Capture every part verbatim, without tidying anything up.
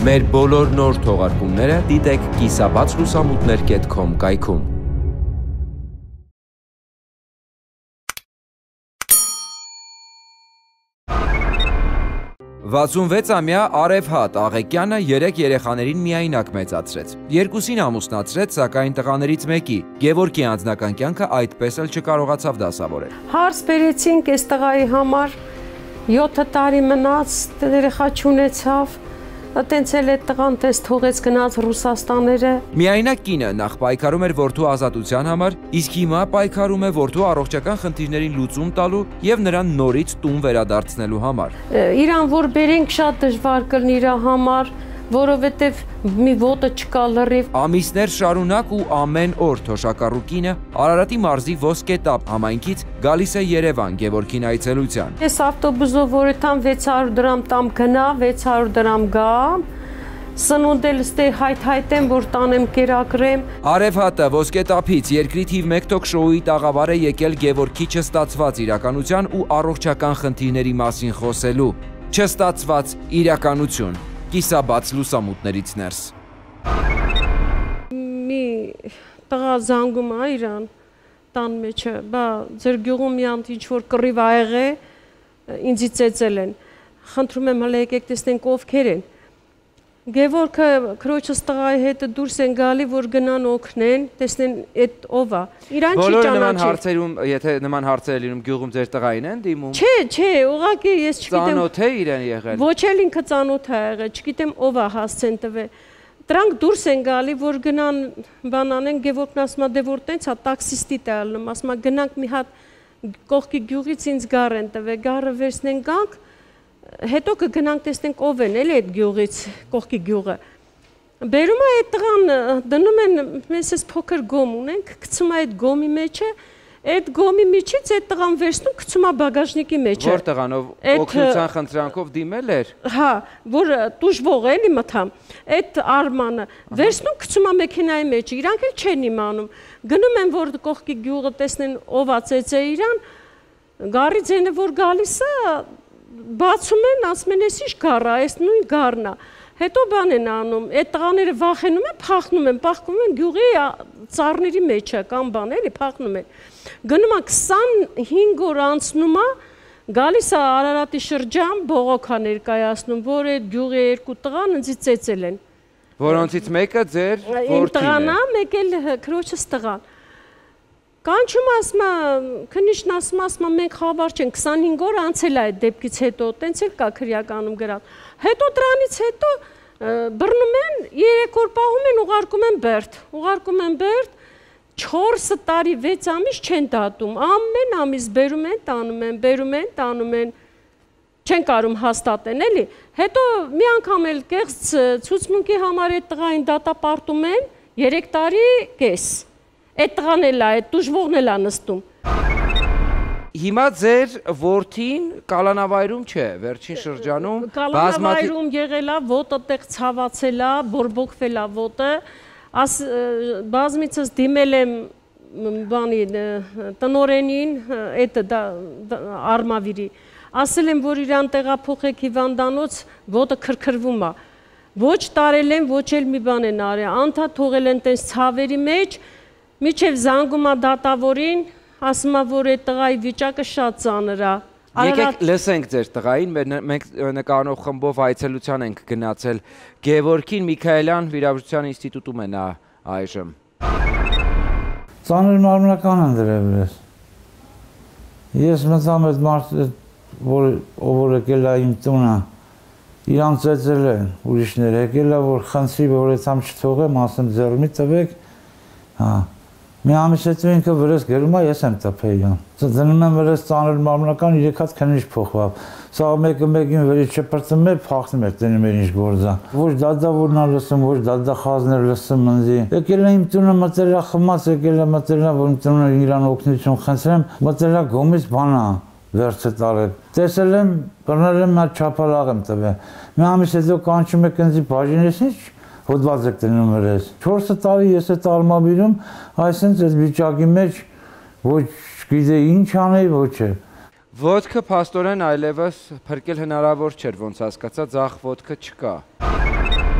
Մեր բոլոր նոր թողարկումները դիտեք կիսաբաց լուսամուտներ կետ քոմ կայքում։ վաթսունվեց-ամյա Արևհատ Աղեկյանը երեք երեխաներին միայնակ մեծացրեց։ Երկուսին ամուսնացրեց, սակայն տղաներից մեկի՝ Գևորգի անձնական կյանքը այդպես էլ չկարողացավ դասավորել։ Հարց բերեցինք այս տղայի համար, յոթ տարի մնաց, երեխա չունեցավ, տենց էլ այդ տղան տես թողեց գնաց Ռուսաստաները։ Միայնակ կինը նախ պայքարում էր որդու ազատության համար, իսկ հիմա պայքարում է որդու առողջական խնդիրներին լուծում տալու եւ նրան նորից տուն վերադարձնելու համար։ Իրան որ բերենք շատ դժվար կլինի իր համար, որովհետև մի ոտը չկա լրիվ։ Ամիսներ շարունակ ու ամեն օր Թոշակառու կինը Արարատի մարզի Ոսկետապ համայնքից գալիս է Երևան Գևորգին այցելության։ Ես ավտոբուսով որտամ վեց հարյուր դրամ տամ գնա, վեց հարյուր դրամ գա, սնունդել ստե հայթ-հայթեմ, որ տանեմ կերակրեմ։ Արևհատը Ոսկետապից երկրի թիվ մեկ թոք շոուի տաղավար է եկել Գևորգի չստացված իրականության ու առողջական խնդիրների մասին խոսելու։ Չստացված իրականություն։ Կիսաբաց լուսամուտներից ներս։ Մի տղա զանգում է իրան տան մեջը, բա ձեր գյուղում մի անդ ինչ-որ կռիվ ա եղե, ինձի ծեծել են, խնդրում եմ հələ եկեք տեսնենք ովքեր են։ Գևորգը քրոջս տղայի հետ դուրս են գալի, որ գնան օգնեն, տեսնեն այդ ով է։ Իրան չի ճանաչի։ Բոլորը նման հարցերում, եթե նման հարցեր լինում գյուղում ձեր տղային են դիմում։ Չէ, չէ, ուղղակի ես չգիտեմ։ Ծանոթ է իրեն եղել։ Ոչ էլ ինքը ծանոթ է եղել, չգիտեմ ով է հասցեն տվել։ Դրանք դուրս են գալի, որ գնան բան անեն, Գևորգն ասում է դե որ տենց է, տաքսիստի տալնում, ասում է գնանք մի հատ կողքի գյուղից ինձ գար են տվել, գարը վերցնեն գանք, հետո կգնանք տեսնենք ով են էլ այդ գյուղից, կողքի գյուղը։ Բերում է այդ տղան, դնում են, մենք էս փոքր գոմ ունենք, գցում է այդ գոմի մեջը, այդ գոմի միջից այդ տղան վերցնում, գցում է բագաժնիկի մեջը։ Որ տղանով օգնության խնդրանքով դիմել էր։ Հա, որ տուժվող էլի մթամ, այդ Արմանը վերցնում, գցում է մեքենայի մեջ, իրանք էլ չեն իմանում։ Գնում են, որ կողքի գյուղը տեսնեն ով է ծեծե իրան, գարի ձենը որ գալիս է, բացում են, ասում են, ես ինչ գառ է, այս նույն գառն է։ Հետո բան են անում, այդ տղաները վախենում են, փախնում են, փախնում են գյուղի ծառների մեջը կամ բան էլի փախնում են։ Գնում է քսանհինգ օր անցնում է, գալիս է Արարատի շրջան, բողոք է ներկայացնում, որ այդ գյուղի երկու տղան ինձ ծեծել են։ Որոնցից մեկը ձեր որդին է։ Մեկ էլ քրոջս տղան։ Կանչում ասում է, քննիչն ասում ասում մենք խաբար չենք, քսանհինգ օր անցել է այդ դեպքից հետո, տենց էլ կա քրյականում գրած։ Հետո դրանից հետո բռնում են, երեք օր պահում են, ուղարկում են Բերդ, ուղարկում են Բերդ, չորս տարի վեց ամիս չեն դատում, ամեն ամիս բերում են, տանում են, բերում են, տանում են, չեն կարում հաստատեն էլի։ Հետո մի անգամ էլ կեղծ ցուցմունքի համար այդ տղային դատապարտում են, երեք տարի կես։ Այդ տղան էլ է, այդ տուժվողն էլ է նստում։ Հիմա ձեր որդին կալանավայրում չէ, վերջին շրջանում կալանավայրում եղել է, ոտը տեղ ցավացել է, բորբոքվել է ոտը, բազմիցս դիմել եմ բանի տնորենին, այդ Արմավիրի, ասել եմ, որ իրան տեղափոխեք հիվանդանոց, ոտը քրքրվում է, ոչ տարել են, ոչ էլ մի բան են արել, անդադ թողել են տենց ցավերի մեջ, միջև զանգում է դատավորին, ասում է, որ այդ տղայի վիճակը շատ ծանր է։ Եկեք լսենք ձեր տղային, մենք նկարնող խմբով այցելության ենք գնացել Գևորգին Միքայելյան վիրաբուժության ինստիտուտում է նա այժմ։ Ծանր մարմնական են դրել ես։ Ես մտամ այդ մարդը, որ եկել է իմ տունը, իրան ծեծել են ուրիշներ, եկել է, որ խնդրի, որ այդ համ չթողեմ, ասեմ ձեռմի տվեք, հա։ Մի ամիս հետո ինքը վրես գերում է, ես եմ տպել իրան։ Դնում եմ վրես ծանր մարմնական, երեք հատ քննիչ փոխվավ։ Սա մեկը մեկին վրից չպրծում է, փախնում էր, տենում էր ինչ գործա։ Ոչ դադավորն է լսում, ոչ դադախազներ լսում ինձի։ Եկել է իմ տունը մտել է խմած, եկել է մտել է, որ իմ տունը իրան օգնություն խնդրեմ, մտել է գոմից բան է վերցը տարել։ Տեսել եմ, բռնել եմ, նա չափալաղ եմ տվել։ Մի ամիս հետո կանչում եք ինձի բաժինես ինչ հոդված եք դնում վրես։ Չորս տարի ես այդ Արմավիրում, այսինքն այդ վիճակի մեջ ոչ գիտեի ինչ անեի, ոչ է։ Ոտքը փաստորեն այլևս փրկել հնարավոր չէր, ոնց հասկացա, ձախ ոտքը չկա։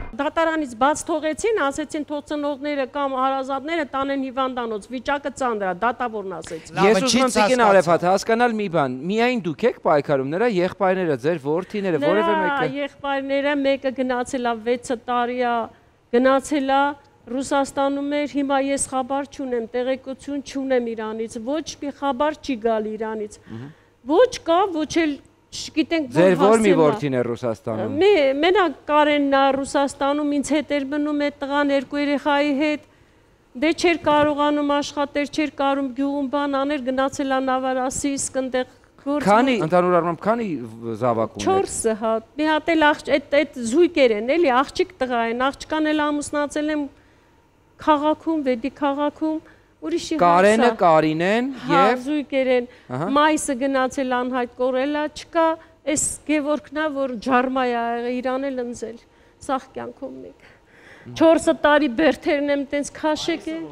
Դատարանից բաց թողեցին, ասեցին թող ծնողները կամ հարազատները տանեն հիվանդանոց, վիճակը ծանր է, դատավորն ասեց։ Ես ուզում եմ Տիկին Արեֆատ հասկանալ մի բան, միայն դուք եք պայքարում, նրա եղբայրները, ձեր որդիները, որևէ մեկը։ Նրա եղբայրները մեկը գնացել է վեց տարի է, գնացել է Ռուսաստանում էր, հիմա ես խաբար չունեմ, տեղեկություն չունեմ Իրանից, ոչ մի խաբար չի գալ Իրանից։ Ոչ կա, ոչ էլ չգիտենք որ Ձեր որ մի որդին է Ռուսաստանում։ Մենակ Կարենն է Ռուսաստանում, ինձ հետ էր մնում այդ տղան երկու երեխայի հետ։ Դե չէր կարողանում աշխատել, չէր կարում գյուղում բան աներ, գնացել է Նավարասիսկ, այնտեղ Քանի ընդհանուր առմամբ քանի զավակ ունեք։ չորսը հա։ Մի հատ էլ այդ այդ զույգեր են, էլի աղջիկ տղա են, աղջկան էլ ամուսնացել եմ քաղաքում, Վեդի քաղաքում, ուրիշի հարց է։ Կարենը, Կարինեն եւ զույգեր են։ Մայիսը գնացել անհայտ կորելա, չկա, այս Գևորգնա, որ ջարմա է եղել, Իրան էլ ընձել, սաղ կյանքում մեկ։ չորս տարի բերթերն եմ տենց քաշեք է։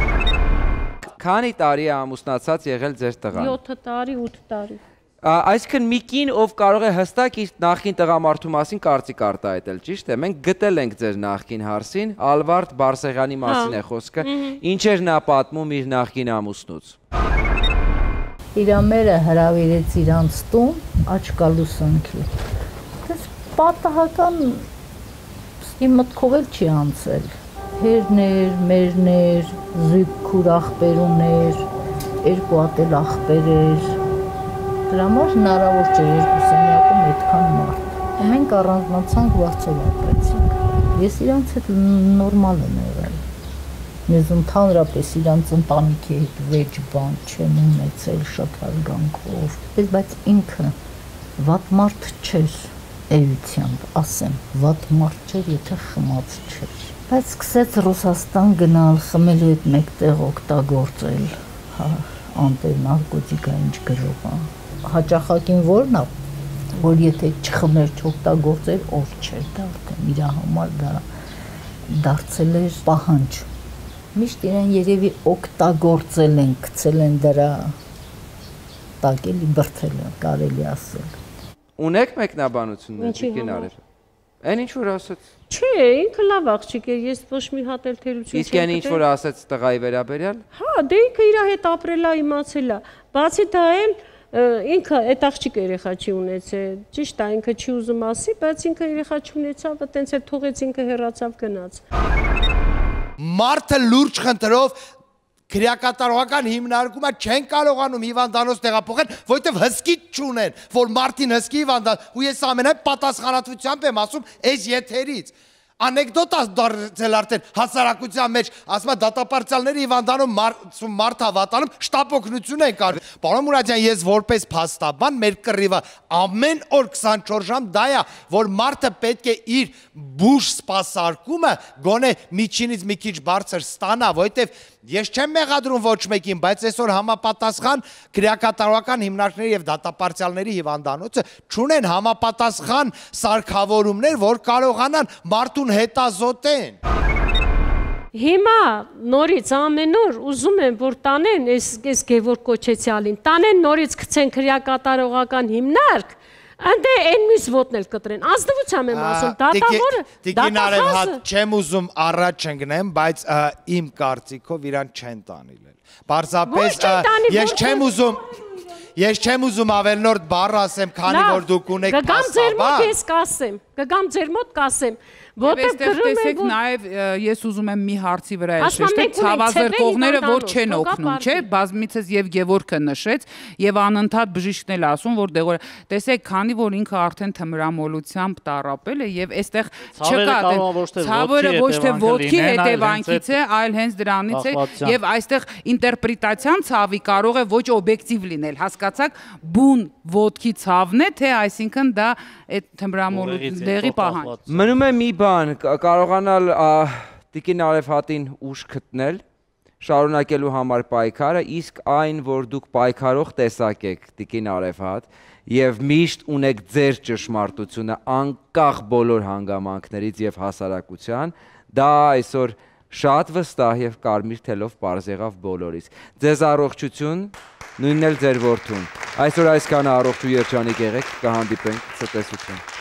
Քանի տարի է ամուսնացած եղել ձեր տղան։ յոթ տարի, ութ տարի։ Այսինքն մի կին, ով կարող է հստակ իր նախկին տղամարդու մասին կարծիք արտահայտել, ճիշտ է։ Մենք գտել ենք ձեր նախկին հարսին, Ալվարդ Բարսեղյանի մասին է խոսքը։ Ինչ էր նա պատմում իր նախկին ամուսնուց։ Իր ամերը հրավիրեց իրանց տուն աչկա լուսանքի։ Դες պատահական իմ մտքով էլ չի անցել։ Հերներ, մերներ, զույգ քուր աղբերուներ, երկու հատ էլ աղբեր էր։ Դրա համար հնարավոր չէր երկու սենյակում այդքան մարդ։ Մենք առանձնացանք Վաղցով ապրեցինք։ Ես իրանց հետ նորմալ եմ եղել։ Մեզ ընդհանրապես իրանց ընտանիքի հետ վեճ բան չեմ ունեցել շատ հարգանքով։ Բայց ինքը վատ մարդ չէր էությամբ, ասեմ, վատ մարդ չէր, եթե խմած չէր։ Բայց սկսեց Ռուսաստան գնալ, խմելու հետ մեկտեղ օգտագործել, անտեր նարկոտիկա ինչ գրող է։ Հաճախակին որն է, որ եթե չխմեր չօգտագործեր, օր չէր դարձել, իր համար դա դարձել էր պահանջ։ Միշտ իրեն երևի օգտագործել են, գցել են դրա տակ էլի բրդել են, կարելի ասել։ Ունեք մեկնաբանություններ, Տիկին Արեֆատ։ Այն ինչ որ ասաց։ Չէ, ինքը լավ աղջիկ է, ես ոչ մի հատ էլ թերություն չեմ։ Իսկ այն ինչ որ ասաց տղայի վերաբերյալ։ Հա, դե ինքը իր հետ ապրել է, իմացել է։ Բացի դա էլ ինքը այդ աղջիկ երեխա չի ունեցել։ Ճիշտ է, ինքը չի ուզում ասի, բայց ինքը երեխա չունեցավ, այտենց էլ թողեց ինքը հեռացավ գնաց։ Մարդը լուրջ խնդրով քրեակատարողական հիմնարկումը չեն կարողանում հիվանդանոց տեղափոխել, որովհետև հսկի չունեն, որ մարդին հսկի հիվանդան, ու ես ամենայն պատասխանատվությամբ եմ ասում այս եթերից։ Անեկդոտ դարձել արդեն հասարակության մեջ, ասում է դատապարտյալների հիվանդանում մարդ հավատալում շտապ օգնություն են կարվում։ Պարոն Մուրադյան, ես որպես փաստաբան մեր կռիվը ամեն օր քսանչորս ժամ դա է, որ մարդը պետք է իր բուժ սպասարկումը գոնե միջինից մի քիչ բարձր ստանա, որովհետև ես չեմ մեղադրում ոչ մեկին, բայց այսօր համապատասխան քրեակատարողական հիմնարկների եւ դատապարտյալների հիվանդանոցը չունեն համապատասխան սարքավորումներ, որ կարողանան մարդուն հետազոտեն։ Հիմա նորից ամեն օր ուզում են որ տանեն այս այս Գևորգ Կոչեցյալին, տանեն նորից գցեն քրեակատարողական հիմնարկ, Անդե այն մյուս ոտն էլ կտրեն, ազնվությամբ եմ ասում, դատավորը, Տիկին Արեֆատ, չեմ ուզում առաջ ընկնեմ, բայց իմ կարծիքով իրան չեն տանիլել։ Պարզապես ես չեմ ուզում, ես չեմ ուզում ավելնորդ բառ ասեմ, քանի որ դուք ունեք փաստաբան։ Կգամ ձեր մոտ ես կասեմ, կգամ ձեր մոտ կասեմ, որտեղ տեսեք նաև ես ուզում եմ մի հարցի վրա շեշտել, ցավազրկողները որ չեն օգնում, չէ, բազմիցս եւ Գևորգը նշեց եւ անընդհատ բժիշկն էլ ասում, որ դեղոր տեսեք, քանի որ ինքը արդեն թմրամոլությամբ տառապել է եւ այստեղ չկա ցավերը ոչ թե ոտքի հետևանքից է, այլ հենց դրանից է եւ այստեղ ինտերպրետացիան ցավի կարող է ոչ օբյեկտիվ լինել, հասկացաք, բուն ոտքի ցավն է, թե այսինքն դա այդ թմրամոլությունների պահանջ։ Մնում է մի բան, կարողանալ Տիկին Արեֆատին ուժ գտնել, շարունակելու համար պայքարը, իսկ այն, որ դուք պայքարող տեսակ եք Տիկին Արեֆատ եւ միշտ ունեք ձեր ճշմարտությունը անկախ բոլոր հանգամանքներից եւ հասարակության, դա այսօր շատ վստահ եւ կարմիր թելով պարզ եղավ բոլորից։ Ձեզ առողջություն, նույնն էլ ձեր որդուն։ Այսօր այսքանը առողջ ու երջանիկ եղեք, կհանդիպենք ցտեսություն։